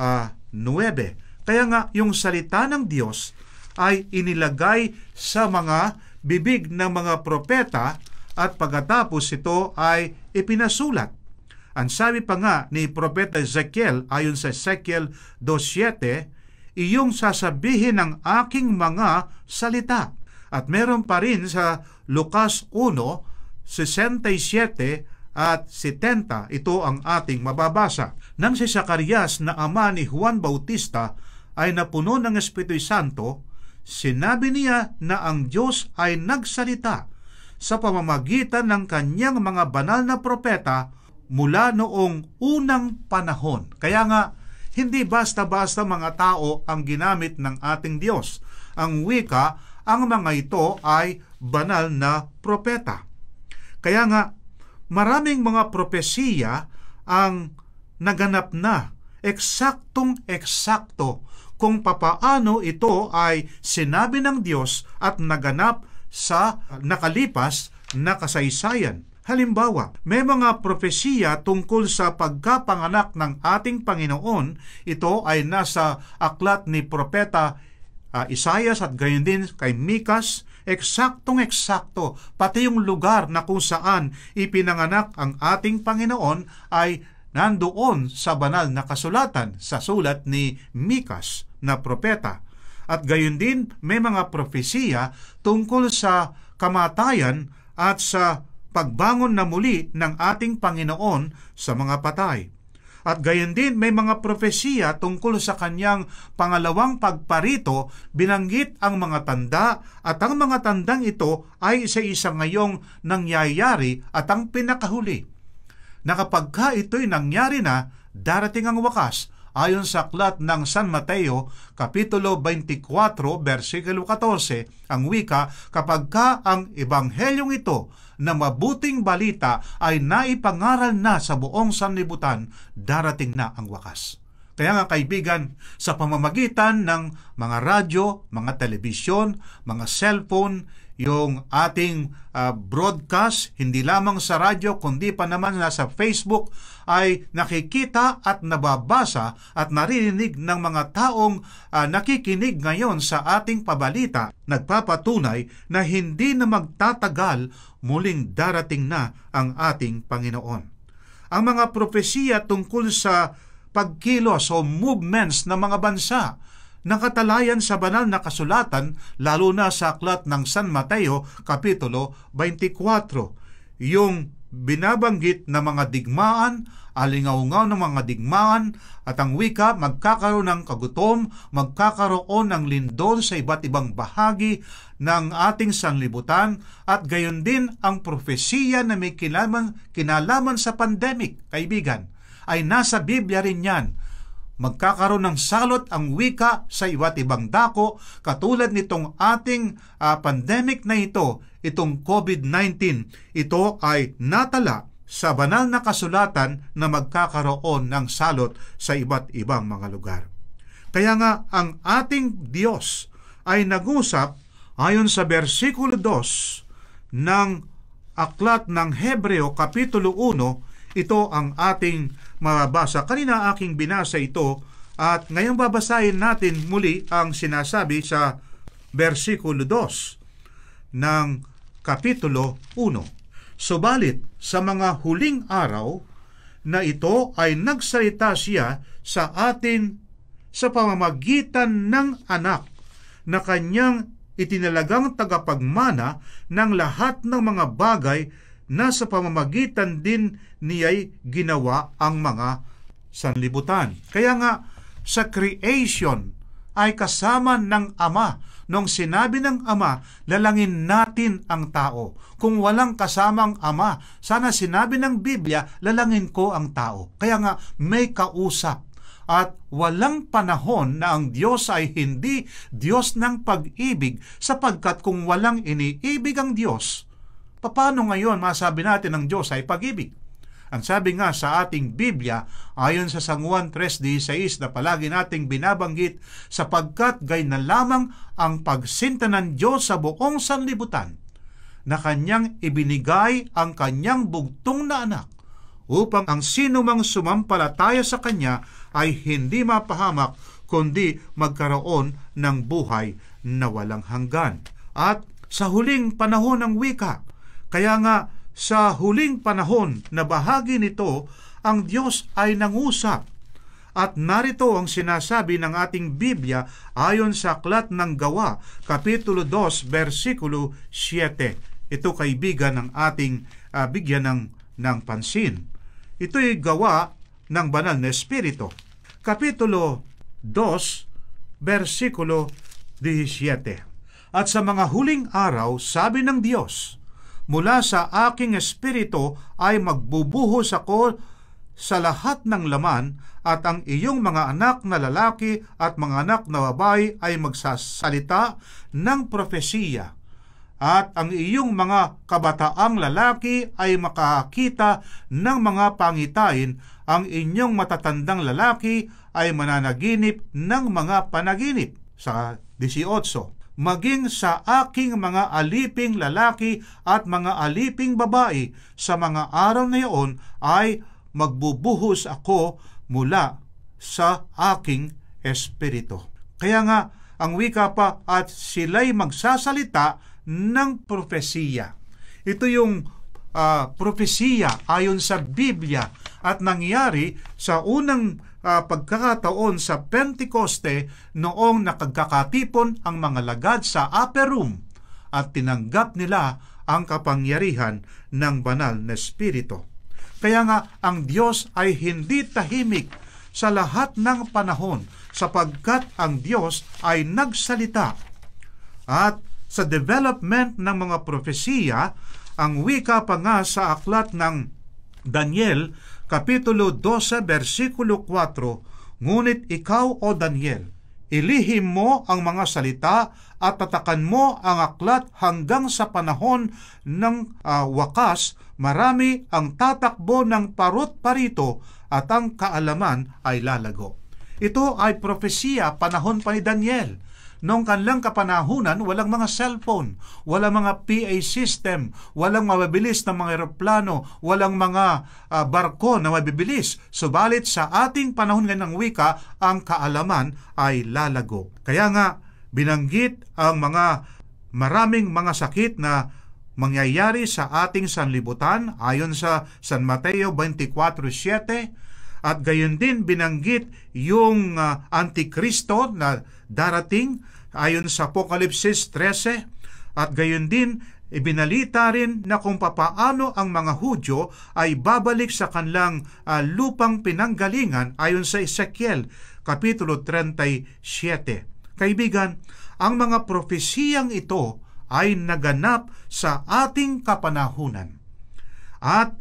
Kaya nga, yung salita ng Diyos ay inilagay sa mga bibig ng mga propeta at pagkatapos ito ay ipinasulat. Ang sabi pa nga ni Propeta Ezekiel, ayon sa Ezekiel 2:7, iyong sasabihin ng aking mga salita. At meron pa rin sa Lucas 1:67 at 70, ito ang ating mababasa. Nang si Zacarias na ama ni Juan Bautista ay napuno ng Espiritu Santo, sinabi niya na ang Diyos ay nagsalita sa pamamagitan ng kanyang mga banal na propeta mula noong unang panahon. Kaya nga, hindi basta-basta mga tao ang ginamit ng ating Diyos. Ang wika, ang mga ito ay banal na propeta. Kaya nga, maraming mga propesiya ang naganap na, eksaktong-eksakto kung papaano ito ay sinabi ng Diyos at naganap sa nakalipas na kasaysayan. Halimbawa, may mga propesiya tungkol sa pagkapanganak ng ating Panginoon. Ito ay nasa aklat ni Propeta Isaias at gayon din kay Mikas. Eksaktong-eksakto, pati yung lugar na kung saan ipinanganak ang ating Panginoon ay nandoon sa banal na kasulatan sa sulat ni Mikas na propeta. At gayon din may mga propesiya tungkol sa kamatayan at sa pagbangon na muli ng ating Panginoon sa mga patay. At gayon din may mga propesiya tungkol sa kanyang pangalawang pagparito, binanggit ang mga tanda at ang mga tandang ito ay isa-isa ngayong nangyayari at ang pinakahuli. Na kapag ito'y nangyari na, darating ang wakas ayon sa aklat ng San Mateo, Kapitulo 24, versikulo 14, ang wika, kapag ka ang ebanghelyong ito na mabuting balita ay naipangaral na sa buong sanlibutan, darating na ang wakas. Kaya nga kaibigan, sa pamamagitan ng mga radyo, mga telebisyon, mga cellphone, yung ating broadcast, hindi lamang sa radyo, kundi pa naman nasa Facebook, ay nakikita at nababasa at naririnig ng mga taong nakikinig ngayon sa ating pabalita, nagpapatunay na hindi na magtatagal, muling darating na ang ating Panginoon. Ang mga propesiya tungkol sa pagkilos o movements ng mga bansa, nakatalayan sa banal na kasulatan, lalo na sa aklat ng San Mateo, Kapitulo 24. Yung binabanggit na mga digmaan, alingaungaw ng mga digmaan, at ang wika, magkakaroon ng kagutom, magkakaroon ng lindol sa iba't ibang bahagi ng ating sanlibutan, at gayon din ang propesiya na may kinalaman sa pandemic, kaibigan, ay nasa Biblia rin yan. Magkakaroon ng salot ang wika sa iba't ibang dako, katulad nitong ating pandemic na ito, itong COVID-19. Ito ay natala sa banal na kasulatan na magkakaroon ng salot sa iba't ibang mga lugar. Kaya nga ang ating Diyos ay nag-usap ayon sa versikulo 2 ng aklat ng Hebreo, Kapitulo 1, ito ang ating mababasa. Kanina aking binasa ito at ngayon babasahin natin muli ang sinasabi sa versikulo 2 ng Kapitulo 1. Subalit sa mga huling araw na ito ay nagsalita siya sa atin sa pamamagitan ng anak na kanyang itinalagang tagapagmana ng lahat ng mga bagay na sa pamamagitan din niya'y ginawa ang mga sanlibutan. Kaya nga, sa creation ay kasama ng Ama. Nung sinabi ng Ama, lalangin natin ang tao. Kung walang kasamang Ama, sana sinabi ng Biblia, lalangin ko ang tao. Kaya nga, may kausap. At walang panahon na ang Diyos ay hindi Diyos ng pag-ibig, sapagkat kung walang iniibig ang Diyos, paano ngayon masabi natin ang Diyos ay pag-ibig? Ang sabi nga sa ating Biblia, ayon sa San Juan 3:16 na palagi nating binabanggit, sapagkat gayon na lamang ang pagsinta ng Diyos sa buong sanlibutan, na kanyang ibinigay ang kanyang bugtong na anak, upang ang sino mang sumampalataya sa kanya ay hindi mapahamak, kundi magkaroon ng buhay na walang hanggan. At sa huling panahon ng wika, kaya nga sa huling panahon na bahagi nito, ang Diyos ay nangusap. At narito ang sinasabi ng ating Biblia ayon sa aklat ng Gawa, Kapitulo 2, versikulo 7. Ito kaibigan ng ating bigyan ng pansin. Ito'y gawa ng banal na Espiritu. Kapitulo 2, versikulo 17. At sa mga huling araw, sabi ng Diyos, mula sa aking espiritu ay magbubuhos ako sa lahat ng laman, at ang iyong mga anak na lalaki at mga anak na babae ay magsasalita ng propesiya, at ang iyong mga kabataang lalaki ay makakita ng mga pangitain, ang inyong matatandang lalaki ay mananaginip ng mga panaginip. Sa 18, maging sa aking mga aliping lalaki at mga aliping babae, sa mga araw na iyon ay magbubuhos ako mula sa aking espiritu. Kaya nga, ang wika pa, at sila'y magsasalita ng propesiya. Ito yung propesiya ayon sa Biblia at nangyari sa unang pagkakataon sa Pentecoste, noong nakagkakatipon ang mga lagad sa upper room at tinanggap nila ang kapangyarihan ng banal na Espiritu. Kaya nga, ang Diyos ay hindi tahimik sa lahat ng panahon, sapagkat ang Diyos ay nagsalita. At sa development ng mga propesiya, ang wika pa nga sa aklat ng Daniel, Kapitulo 12, versikulo 4, Ngunit ikaw, O Daniel, ilihim mo ang mga salita at tatakan mo ang aklat hanggang sa panahon ng wakas. Marami ang tatakbo ng parut-parito at ang kaalaman ay lalago. Ito ay propesiya panahon pa ni Daniel. Noong kanilang kapanahunan, walang mga cellphone, walang mga PA system, walang mabibilis na mga eroplano, walang mga barko na mabibilis. Subalit sa ating panahon ngayon ng wika, ang kaalaman ay lalago. Kaya nga, binanggit ang maraming mga sakit na mangyayari sa ating sanlibutan ayon sa San Mateo 24:7, at gayon din binanggit yung Antikristo na darating ayon sa Apokalipsis 13, at gayon din ibinalita rin na kung papaano ang mga Hudyo ay babalik sa kanilang lupang pinanggalingan ayon sa Ezekiel Kapitulo 37. Kaibigan, ang mga propesiyang ito ay naganap sa ating kapanahunan. At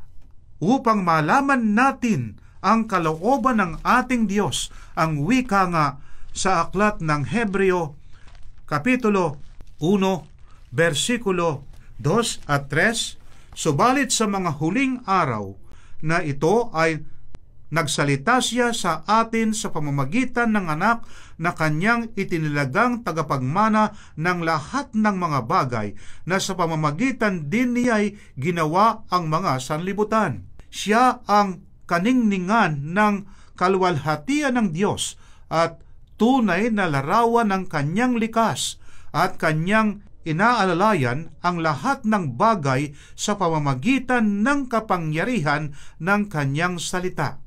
upang malaman natin ang kalooban ng ating Diyos, ang wika nga sa aklat ng Hebreo, Kapitulo 1, versikulo 2 at 3, subalit sa mga huling araw na ito ay nagsalita siya sa atin sa pamamagitan ng anak na kanyang itinilagang tagapagmana ng lahat ng mga bagay, na sa pamamagitan din niya'y ginawa ang mga sanlibutan. Siya ang kaningningan ng kaluwalhatian ng Diyos at tunay na larawan ng kanyang likas, at kanyang inaalalayan ang lahat ng bagay sa pamamagitan ng kapangyarihan ng kanyang salita.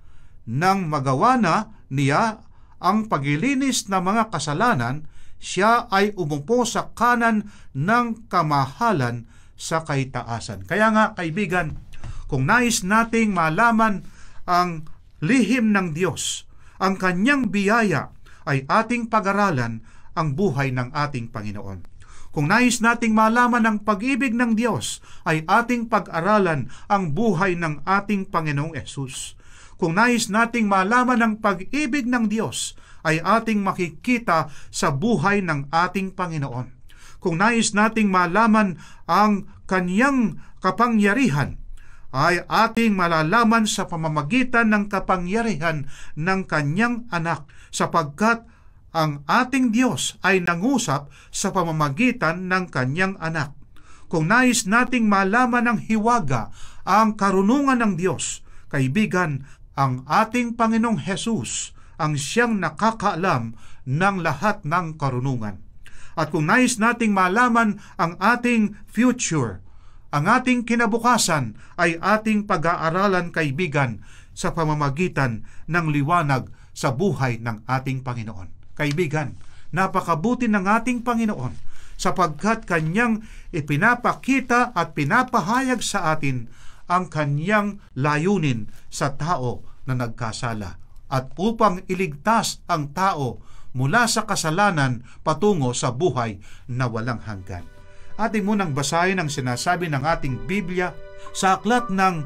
Nang magawa na niya ang paglilinis ng mga kasalanan, siya ay umupo sa kanan ng kamahalan sa kaitaasan. Kaya nga, kaibigan, kung nais nating malaman ang lihim ng Diyos, ang kanyang biyaya, ay ating pag-aralan ang buhay ng ating Panginoon. Kung nais nating malaman ang pag-ibig ng Diyos, ay ating pag-aralan ang buhay ng ating Panginoong Hesus. Kung nais nating malaman ang pag-ibig ng Diyos, ay ating makikita sa buhay ng ating Panginoon. Kung nais nating malaman ang kanyang kapangyarihan, ay ating malalaman sa pamamagitan ng kapangyarihan ng kanyang anak, sapagkat ang ating Diyos ay nangusap sa pamamagitan ng kanyang anak. Kung nais nating malaman ng hiwaga ang karunungan ng Diyos, kaibigan, ang ating Panginoong Hesus ang siyang nakakaalam ng lahat ng karunungan. At kung nais nating malaman ang ating future, ang ating kinabukasan, ay ating pag-aaralan, kaibigan, sa pamamagitan ng liwanag sa buhay ng ating Panginoon. Kaibigan, napakabuti ng ating Panginoon sapagkat kanyang ipinapakita at pinapahayag sa atin ang kanyang layunin sa tao na nagkasala, at upang iligtas ang tao mula sa kasalanan patungo sa buhay na walang hanggan. Ating munang basahin ang sinasabi ng ating Biblia sa aklat ng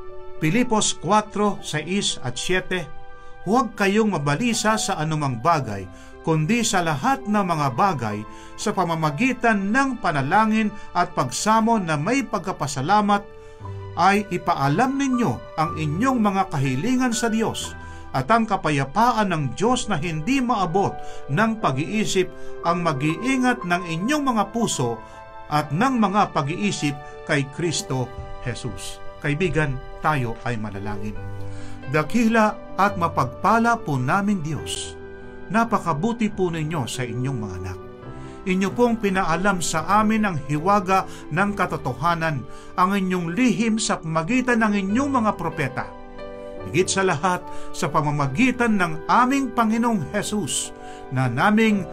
Pilipos 4, 6 at 7. Huwag kayong mabalisa sa anumang bagay, kundi sa lahat ng mga bagay, sa pamamagitan ng panalangin at pagsamo na may pagkapasalamat, ay ipaalam ninyo ang inyong mga kahilingan sa Diyos, at ang kapayapaan ng Diyos na hindi maabot ng pag-iisip ang mag-iingat ng inyong mga puso at ng mga pag-iisip kay Kristo Jesus. Kaibigan, tayo ay manalangin. Dakila at mapagpala po namin Diyos, napakabuti po ninyo sa inyong mga anak. Inyo pong pinaalam sa amin ang hiwaga ng katotohanan, ang inyong lihim sa pamamagitan ng inyong mga propeta. Higit sa lahat, sa pamamagitan ng aming Panginoong Hesus, na aming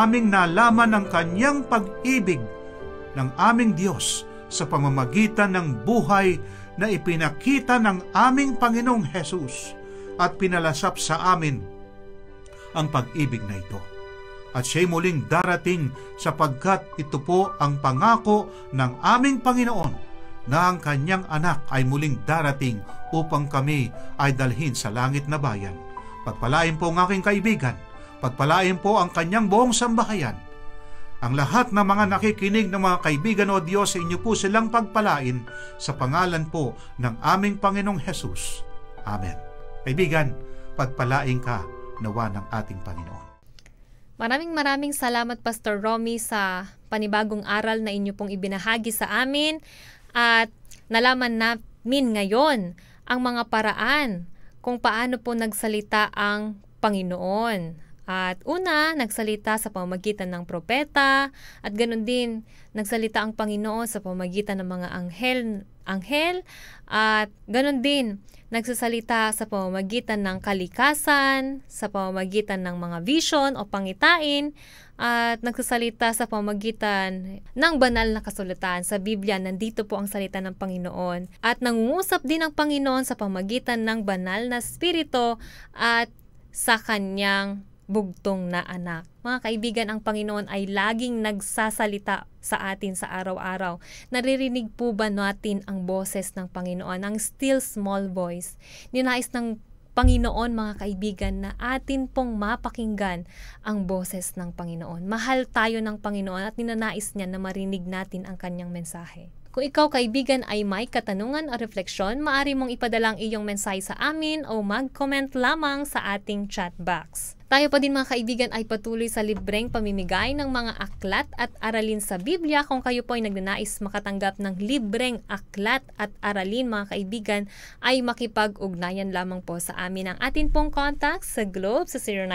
nalaman ang kanyang pag-ibig ng aming Diyos sa pamamagitan ng buhay na ipinakita ng aming Panginoong Hesus, at pinalasap sa amin ang pag-ibig na ito. At siya'y muling darating, sapagkat ito po ang pangako ng aming Panginoon, na ang kanyang anak ay muling darating upang kami ay dalhin sa langit na bayan. Pagpalain po ang aking kaibigan. Pagpalain po ang kanyang buong sambahayan. Ang lahat ng mga nakikinig ng mga kaibigan o Diyos, sa inyo po silang pagpalain sa pangalan po ng aming Panginoong Hesus. Amen. Kaibigan, pagpalain ka nawa ng ating Panginoon. Maraming salamat Pastor Romy sa panibagong aral na inyo pong ibinahagi sa amin at nalaman namin ngayon ang mga paraan kung paano po nagsalita ang Panginoon. At una, nagsalita sa pamamagitan ng propeta at ganoon din nagsalita ang Panginoon sa pamamagitan ng mga anghel at ganoon din nagsasalita sa pamamagitan ng kalikasan, sa pamamagitan ng mga vision o pangitain, at nagsasalita sa pamamagitan ng banal na kasulatan. Sa Biblia, nandito po ang salita ng Panginoon. At nangungusap din ang Panginoon sa pamamagitan ng banal na spirito at sa kanyang bugtong na anak. Mga kaibigan, ang Panginoon ay laging nagsasalita sa atin sa araw-araw. Naririnig po ba natin ang boses ng Panginoon, ang still small voice? Ninais ng Panginoon, mga kaibigan, na atin pong mapakinggan ang boses ng Panginoon. Mahal tayo ng Panginoon at ninanais niya na marinig natin ang kanyang mensahe. Kung ikaw, kaibigan, ay may katanungan o refleksyon, maaari mong ipadala ang iyong mensahe sa amin o mag-comment lamang sa ating chat box. Tayo pa din, mga kaibigan, ay patuloy sa libreng pamimigay ng mga aklat at aralin sa Biblia. Kung kayo po ay nagnanais makatanggap ng libreng aklat at aralin, mga kaibigan, ay makipag-ugnayan lamang po sa amin. Ang atin pong contact sa Globe sa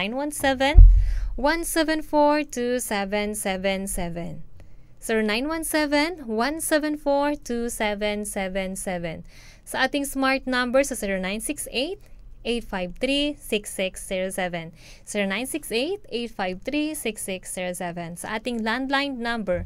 0917-174-2777. 0917-174-2777. Sa ating smart number sa 0968-853-6607. 0968-853-6607. Sa ating landline number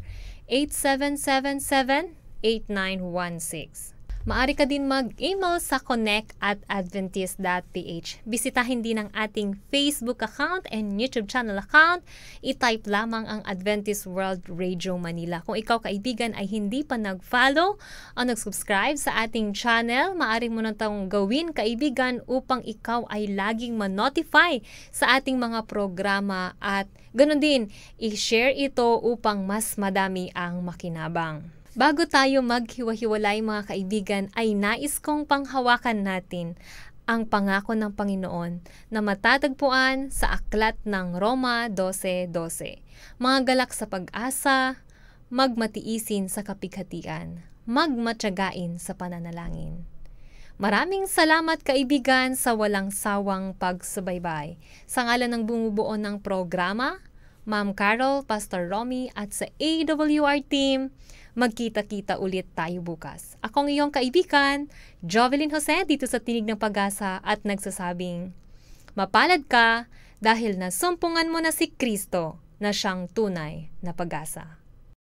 8777-8916. Maaari ka din mag-email sa connect@adventist.ph. Bisitahin din ang ating Facebook account and YouTube channel account. I-type lamang ang Adventist World Radio Manila. Kung ikaw, kaibigan, ay hindi pa nag-follow o nag-subscribe sa ating channel, maaari mo nang itong gawin, kaibigan, upang ikaw ay laging ma-notify sa ating mga programa at ganoon din, i-share ito upang mas madami ang makinabang. Bago tayo maghiwa-hiwalay, mga kaibigan, ay nais kong panghawakan natin ang pangako ng Panginoon na matatagpuan sa aklat ng Roma 12:12. Mga galak sa pag-asa, magmatiisin sa kapighatian, magmatyagain sa pananalangin. Maraming salamat, kaibigan, sa walang sawang pagsubaybay. Sa ngalan ng bumubuo ng programa, Ma'am Carol, Pastor Romy, at sa AWR team, magkita-kita ulit tayo bukas. Akong iyong kaibigan, Jovelyn Jose, dito sa Tinig ng Pag-asa, at nagsasabing, mapalad ka dahil nasumpungan mo na si Kristo na siyang tunay na pag-asa.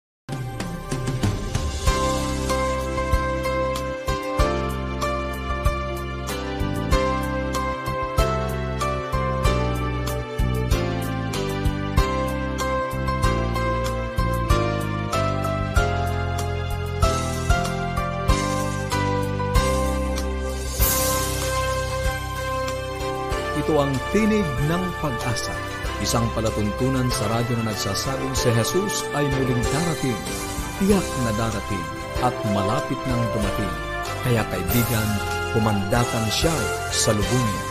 Ito ang Tinig ng Pag-asa, isang palatuntunan sa radyo na nagsasabing si Jesus ay muling darating, tiyak na darating, at malapit nang dumating. Kaya kaibigan, pumandakan siya sa lubungin.